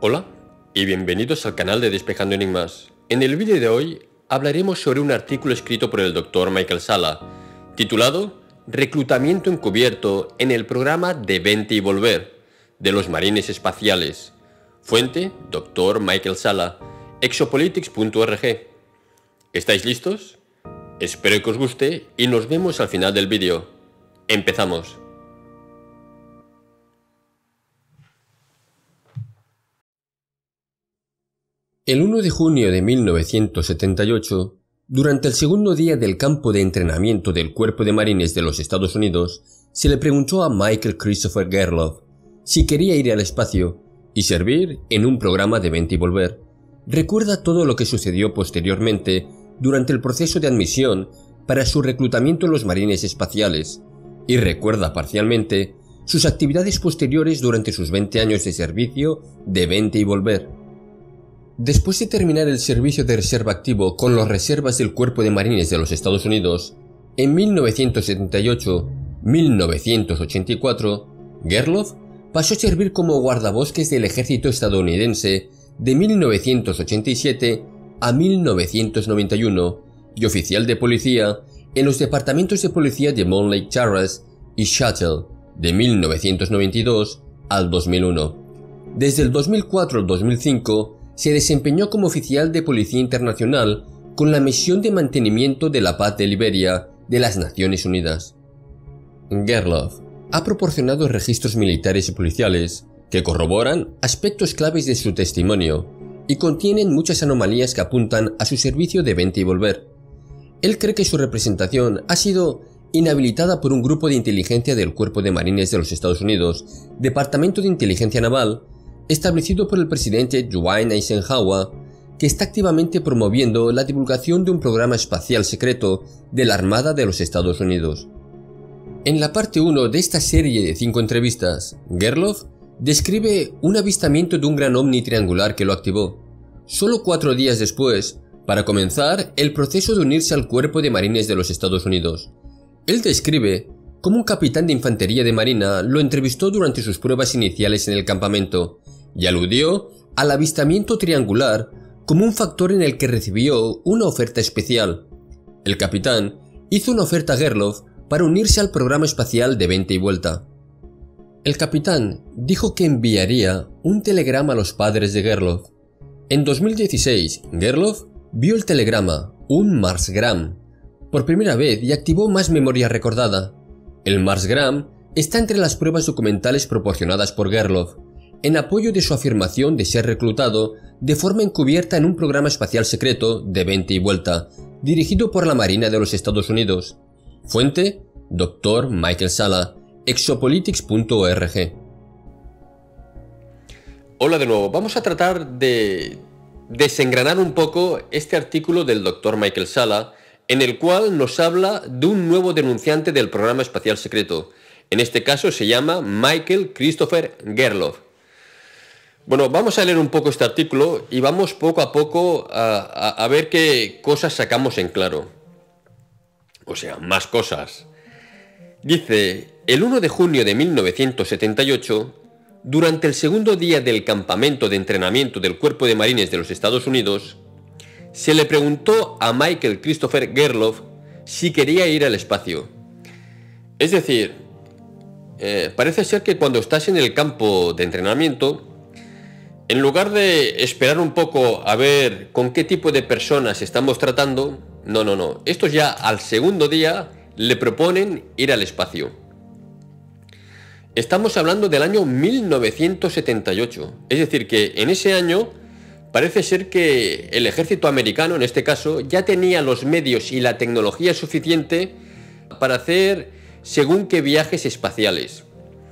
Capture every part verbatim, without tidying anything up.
Hola y bienvenidos al canal de Despejando Enigmas. En el vídeo de hoy hablaremos sobre un artículo escrito por el doctor Michael Salla, titulado Reclutamiento encubierto en el programa de Vente y Volver de los marines espaciales. Fuente, doctor Michael Salla, exopolitics punto org. ¿Estáis listos? Espero que os guste y nos vemos al final del vídeo. ¡Empezamos! El uno de junio de mil novecientos setenta y ocho, durante el segundo día del campo de entrenamiento del Cuerpo de Marines de los Estados Unidos, se le preguntó a Michael Christopher Gerloff si quería ir al espacio y servir en un programa de Vente y Volver. Recuerda todo lo que sucedió posteriormente durante el proceso de admisión para su reclutamiento en los marines espaciales y recuerda parcialmente sus actividades posteriores durante sus veinte años de servicio de Vente y Volver. Después de terminar el servicio de reserva activo con las reservas del Cuerpo de Marines de los Estados Unidos, en mil novecientos setenta y ocho a mil novecientos ochenta y cuatro, Gerloff pasó a servir como guardabosques del ejército estadounidense de mil novecientos ochenta y siete a mil novecientos noventa y uno y oficial de policía en los departamentos de policía de Mount Lake Terrace y Shuttle de mil novecientos noventa y dos al dos mil uno. Desde el dos mil cuatro al dos mil cinco se desempeñó como oficial de policía internacional con la misión de mantenimiento de la paz de Liberia de las Naciones Unidas. Gerloff ha proporcionado registros militares y policiales que corroboran aspectos claves de su testimonio y contienen muchas anomalías que apuntan a su servicio de Vente y Volver. Él cree que su representación ha sido inhabilitada por un grupo de inteligencia del Cuerpo de Marines de los Estados Unidos, Departamento de Inteligencia Naval, establecido por el presidente Dwight Eisenhower, que está activamente promoviendo la divulgación de un programa espacial secreto de la Armada de los Estados Unidos. En la parte uno de esta serie de cinco entrevistas, Gerloff describe un avistamiento de un gran ovni triangular que lo activó, solo cuatro días después, para comenzar el proceso de unirse al Cuerpo de Marines de los Estados Unidos. Él describe cómo un capitán de infantería de marina lo entrevistó durante sus pruebas iniciales en el campamento y aludió al avistamiento triangular como un factor en el que recibió una oferta especial. El capitán hizo una oferta a Gerloff para unirse al programa espacial de Vente y Vuelta. El capitán dijo que enviaría un telegrama a los padres de Gerloff. En dos mil dieciséis, Gerloff vio el telegrama, un Marsgram, por primera vez y activó más memoria recordada. El Marsgram está entre las pruebas documentales proporcionadas por Gerloff, en apoyo de su afirmación de ser reclutado de forma encubierta en un programa espacial secreto de Vente y Vuelta, dirigido por la Marina de los Estados Unidos. Fuente, doctor Michael Salla, exopolitics punto org. Hola de nuevo, vamos a tratar de desengranar un poco este artículo del doctor Michael Salla, en el cual nos habla de un nuevo denunciante del programa espacial secreto. En este caso se llama Michael Christopher Gerloff. Bueno, vamos a leer un poco este artículo y vamos poco a poco a, a, a ver qué cosas sacamos en claro. O sea, más cosas. Dice, el uno de junio de mil novecientos setenta y ocho, durante el segundo día del campamento de entrenamiento del Cuerpo de Marines de los Estados Unidos, se le preguntó a Michael Christopher Gerloff si quería ir al espacio. Es decir, eh, parece ser que cuando estás en el campo de entrenamiento, en lugar de esperar un poco a ver con qué tipo de personas estamos tratando, no, no, no. Estos ya al segundo día le proponen ir al espacio. Estamos hablando del año mil novecientos setenta y ocho. Es decir, que en ese año parece ser que el ejército americano, en este caso, ya tenía los medios y la tecnología suficiente para hacer según qué viajes espaciales.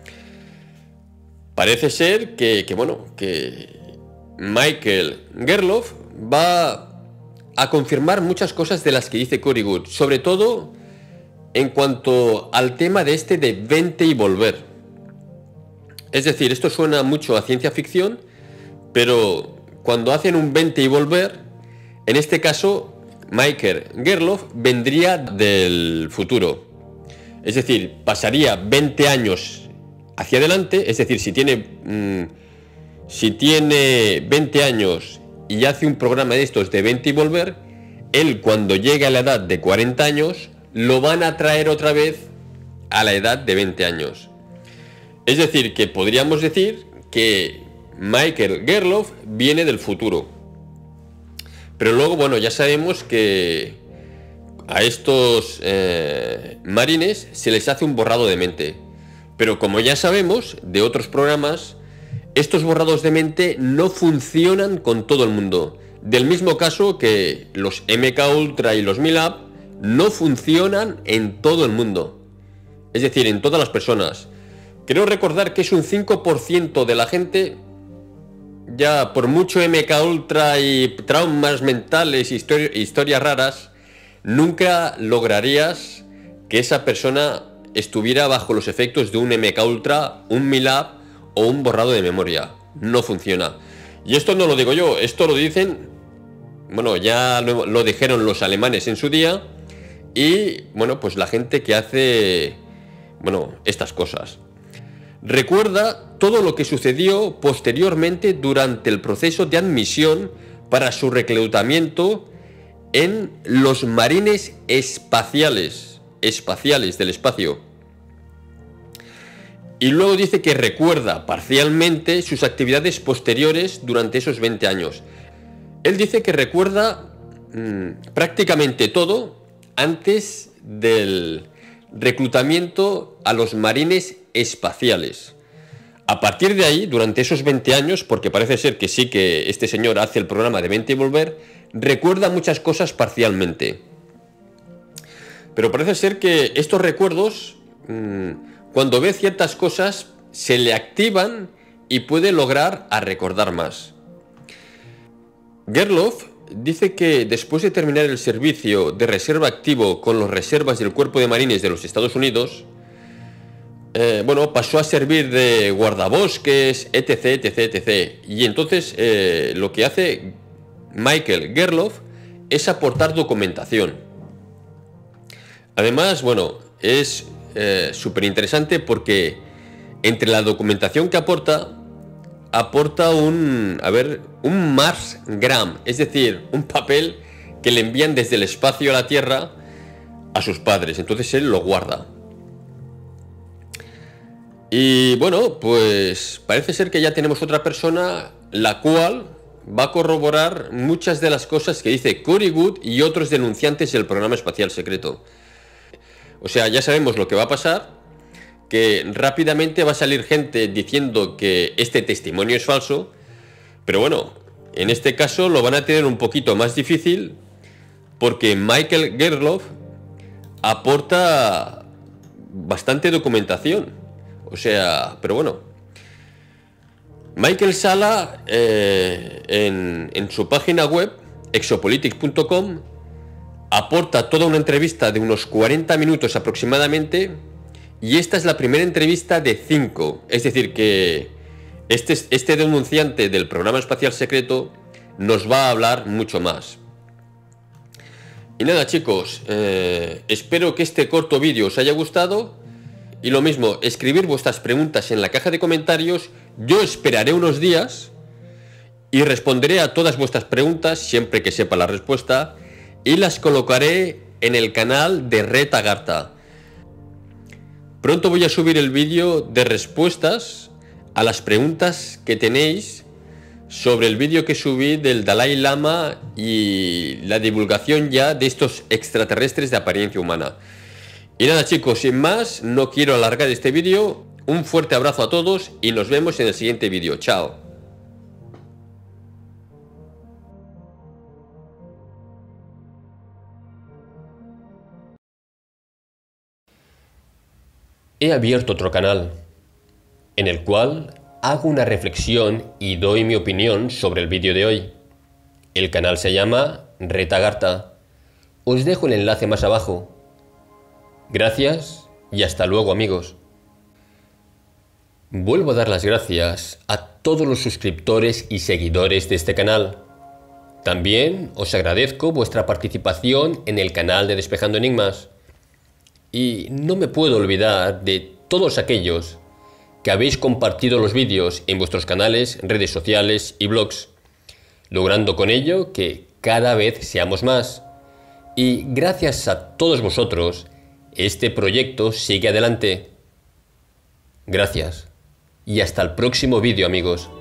Parece ser que, que, bueno, que Michael Gerloff va a confirmar muchas cosas de las que dice Corey Goode, sobre todo en cuanto al tema de este de Vente y Volver. Es decir, esto suena mucho a ciencia ficción, pero cuando hacen un Vente y Volver, en este caso Michael Gerloff vendría del futuro. Es decir, pasaría veinte años hacia adelante, es decir, si tiene mmm, si tiene veinte años y hace un programa de estos de vente y volver, él cuando llegue a la edad de cuarenta años, lo van a traer otra vez a la edad de veinte años. Es decir, que podríamos decir que Michael Gerloff viene del futuro. Pero luego, bueno, ya sabemos que a estos eh, marines se les hace un borrado de mente. Pero como ya sabemos de otros programas, estos borrados de mente no funcionan con todo el mundo. Del mismo caso que los M K Ultra y los Milab no funcionan en todo el mundo. Es decir, en todas las personas. Creo recordar que es un cinco por ciento de la gente. Ya por mucho M K Ultra y traumas mentales, histori- historias raras, nunca lograrías que esa persona estuviera bajo los efectos de un M K Ultra, un Milab o un borrado de memoria. No funciona. Y esto no lo digo yo, esto lo dicen, bueno, ya lo, lo dijeron los alemanes en su día, y bueno, pues la gente que hace, bueno, estas cosas. Recuerda todo lo que sucedió posteriormente durante el proceso de admisión para su reclutamiento en los marines espaciales, espaciales del espacio. Y luego dice que recuerda parcialmente sus actividades posteriores durante esos veinte años. Él dice que recuerda mmm, prácticamente todo antes del reclutamiento a los marines espaciales. A partir de ahí, durante esos veinte años, porque parece ser que sí que este señor hace el programa de Vente y Volver, recuerda muchas cosas parcialmente. Pero parece ser que estos recuerdos, mmm, cuando ve ciertas cosas, se le activan y puede lograr a recordar más. Gerloff dice que después de terminar el servicio de reserva activo con las reservas del Cuerpo de Marines de los Estados Unidos, eh, bueno, pasó a servir de guardabosques, etc, etc, etc. Y entonces eh, lo que hace Michael Gerloff es aportar documentación. Además, bueno, es eh, súper interesante porque entre la documentación que aporta, aporta un, a ver, un Marsgram, es decir, un papel que le envían desde el espacio a la Tierra a sus padres. Entonces él lo guarda. Y bueno, pues parece ser que ya tenemos otra persona la cual va a corroborar muchas de las cosas que dice Corey Wood y otros denunciantes del programa espacial secreto. O sea, ya sabemos lo que va a pasar, que rápidamente va a salir gente diciendo que este testimonio es falso, pero bueno, en este caso lo van a tener un poquito más difícil porque Michael Gerloff aporta bastante documentación. O sea, pero bueno, Michael Salla eh, en, en su página web exopolitics punto com aporta toda una entrevista de unos cuarenta minutos aproximadamente, y esta es la primera entrevista de cinco, es decir que este, este denunciante del programa espacial secreto nos va a hablar mucho más. Y nada chicos, eh, espero que este corto vídeo os haya gustado, y lo mismo, escribir vuestras preguntas en la caja de comentarios. Yo esperaré unos días y responderé a todas vuestras preguntas siempre que sepa la respuesta, y las colocaré en el canal de Retagarta. Pronto voy a subir el vídeo de respuestas a las preguntas que tenéis sobre el vídeo que subí del Dalai Lama y la divulgación ya de estos extraterrestres de apariencia humana. Y nada chicos, sin más, no quiero alargar este vídeo. Un fuerte abrazo a todos y nos vemos en el siguiente vídeo. Chao. He abierto otro canal, en el cual hago una reflexión y doy mi opinión sobre el vídeo de hoy. El canal se llama Retagarta. Os dejo el enlace más abajo. Gracias y hasta luego amigos. Vuelvo a dar las gracias a todos los suscriptores y seguidores de este canal. También os agradezco vuestra participación en el canal de Despejando Enigmas. Y no me puedo olvidar de todos aquellos que habéis compartido los vídeos en vuestros canales, redes sociales y blogs, logrando con ello que cada vez seamos más. Y gracias a todos vosotros, este proyecto sigue adelante. Gracias. Y hasta el próximo vídeo, amigos.